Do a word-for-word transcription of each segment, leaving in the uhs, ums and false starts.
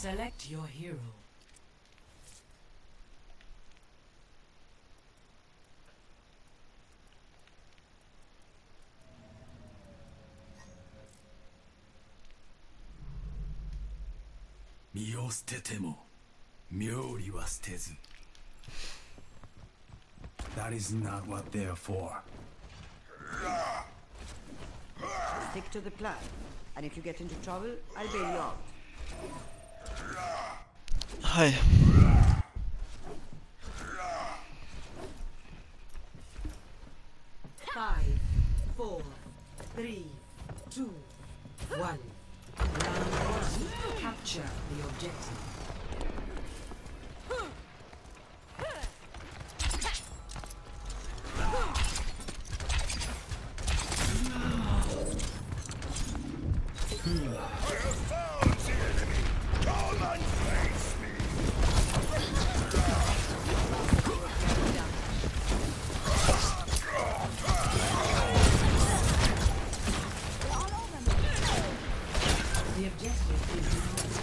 Select your hero. That is not what they're for. Stick to the plan, and if you get into trouble, I'll bail you out. Hi. Five, four, three, two, one. Round one. Capture the objective. The objective is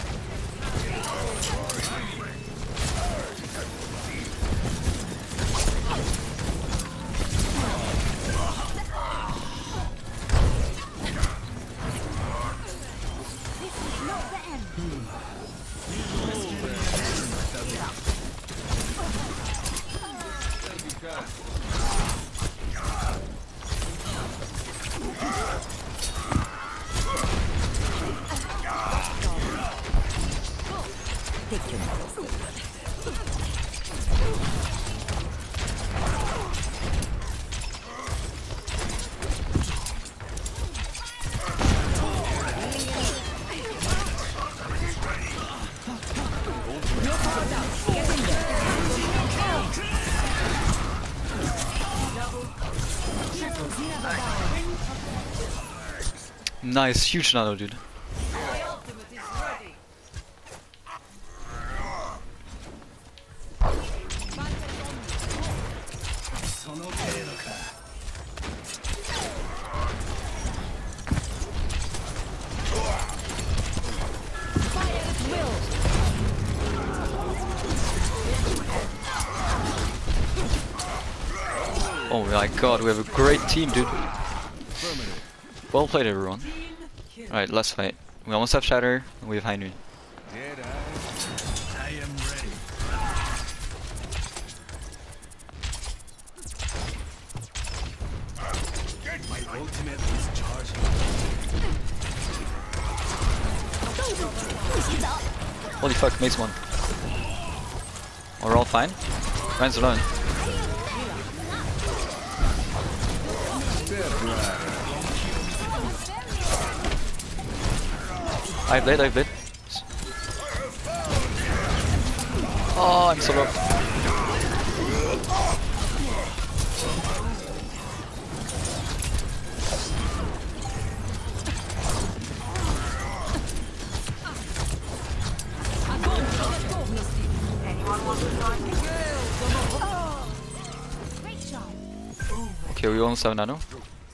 Nice, huge nano, dude. Oh my god, we have a great team, dude. Well played, everyone. Alright, let's fight. We almost have Shatter, and we have High Noon. I am ready. My ultimate is charging. Holy fuck, Mace one. We're all fine? Ryan's alone. I blade, I blade. Oh, I'm so low. Okay, we almost have nano.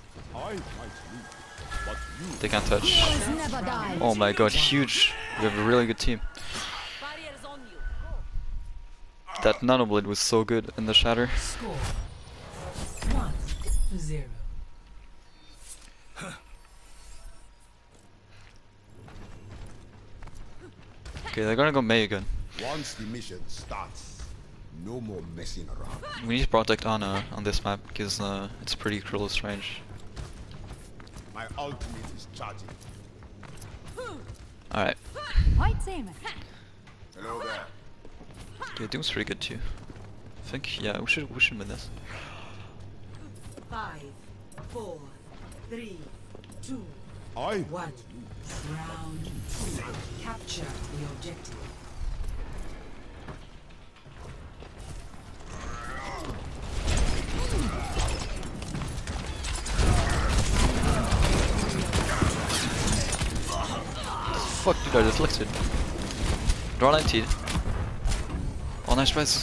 They can't touch. Oh my god, huge. We have a really good team. That nano blade was so good in the Shatter. score. One to zero. Okay, they're gonna go Mei again. Once the mission starts, no more messing around. We need to protect Ana on this map because uh, it's pretty close range. My ultimate is charging. Alright. Hello there. Okay, Doom's pretty good too. I think, yeah, we should, we should win this. Five, four, three, two, I one. Round two. Capture the objective. Fuck, dude, I deflected. Draw nineteen. Oh, nice res.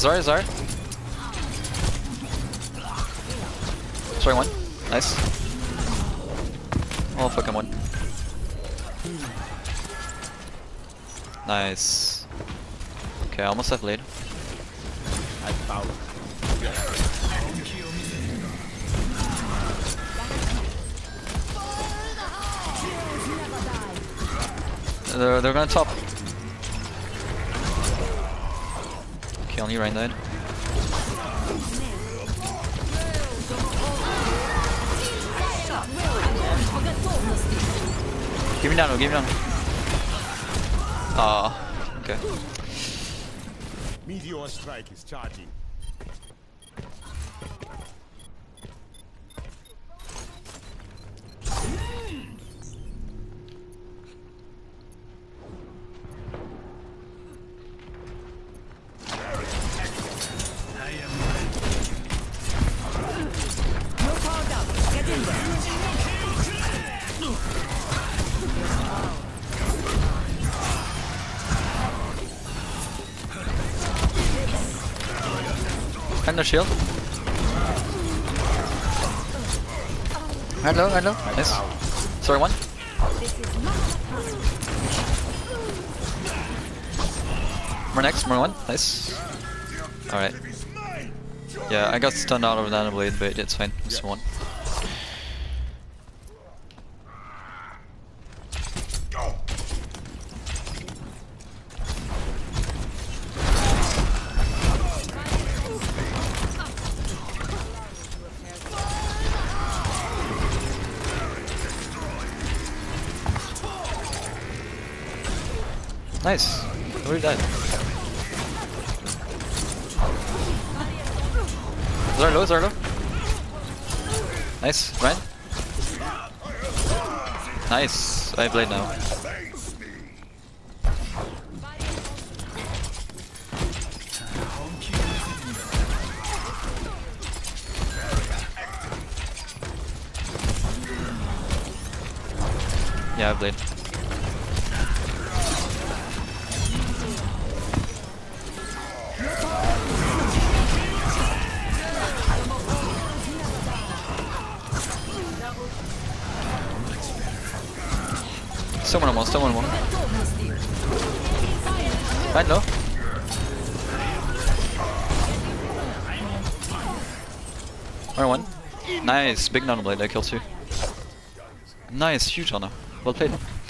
Zarya, Zarya. Sorry, one. Nice. Oh, fucking one. Nice. Okay, I almost have lead. I found. They're, they're gonna top. Okay, only Rein died. Give me down, give me down. Ah, okay. Meteor strike is charging. And the shield. Hello, hello. Nice. Sorry, one. More next, more one. Nice. Alright. Yeah, I got stunned out of Nano Blade, but it's fine. It's one. Nice. Where died? Zarlo, Zarlo. Nice. Ryan. Nice. I have blade now. Yeah, I have blade. Someone almost, someone almost. Right, no? R one. Nice, big Nano Blade, I killed two. Nice, huge honor. Well played.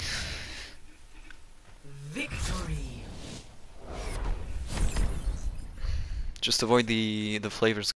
Victory. Just avoid the the flavors.